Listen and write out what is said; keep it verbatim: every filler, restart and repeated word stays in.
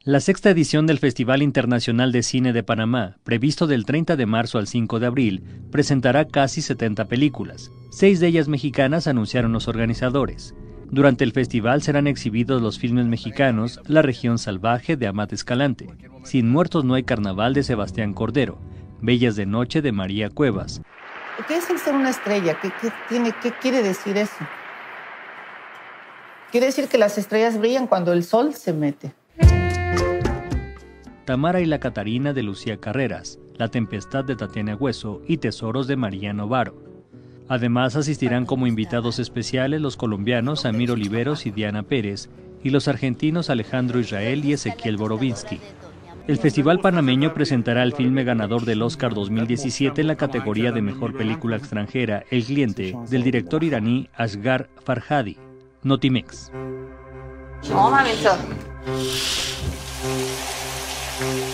La sexta edición del Festival Internacional de Cine de Panamá, previsto del treinta de marzo al cinco de abril, presentará casi setenta películas. Seis de ellas mexicanas, anunciaron los organizadores. Durante el festival serán exhibidos los filmes mexicanos La Región Salvaje de Amat Escalante, Sin Muertos No Hay Carnaval de Sebastián Cordero, Bellas de Noche de María Cuevas. ¿Qué es el ser una estrella? ¿Qué, qué, tiene, qué quiere decir eso? Quiere decir que las estrellas brillan cuando el sol se mete. Tamara y la Catarina de Lucía Carreras, La Tempestad de Tatiana Hueso y Tesoros de María Novaro. Además asistirán como invitados especiales los colombianos Amir Oliveros y Diana Pérez y los argentinos Alejandro Israel y Ezequiel Borovinsky. El Festival Panameño presentará el filme ganador del Oscar dos mil diecisiete en la categoría de Mejor Película Extranjera, El Cliente, del director iraní Asghar Farhadi. Notimex. شما همینطور